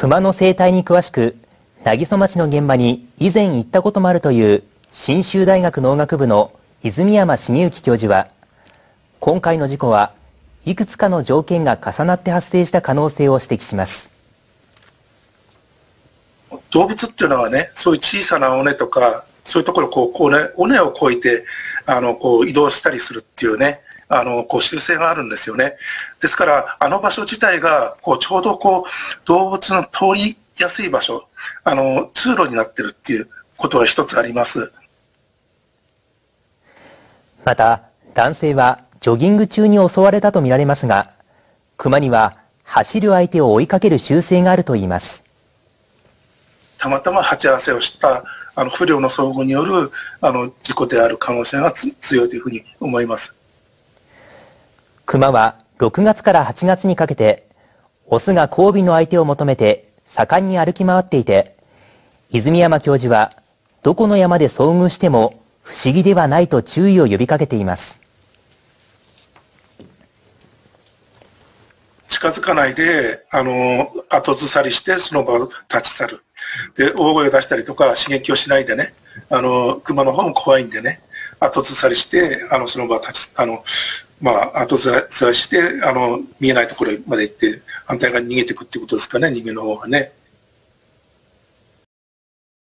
熊の生態に詳しく、南木曽町の現場に以前行ったこともあるという信州大学農学部の泉山茂之教授は、今回の事故はいくつかの条件が重なって発生した可能性を指摘します。 動物っていうのはね、そういう小さな尾根とかそういうところを尾根を越えて移動したりするっていうね、習性があるんですよね。ですから場所自体がちょうど動物の通りやすい場所、通路になってるっていうことが一つあります。 また男性はジョギング中に襲われたとみられますが、熊には走る相手を追いかける習性があるといいます。 たまたま鉢合わせをした不良の遭遇による事故である可能性が強いというふうに思います。 熊は6月から8月にかけてオスが交尾の相手を求めて盛んに歩き回っていて、泉山教授はどこの山で遭遇しても不思議ではないと注意を呼びかけています。 近づかないで後ずさりしてその場を立ち去る。で大声を出したりとか刺激をしないでね、熊の方も怖いんでね、後ずさりしてその場を後ずらして見えないところまで行って反対側に逃げていくっていうことですかね、人間の方がね。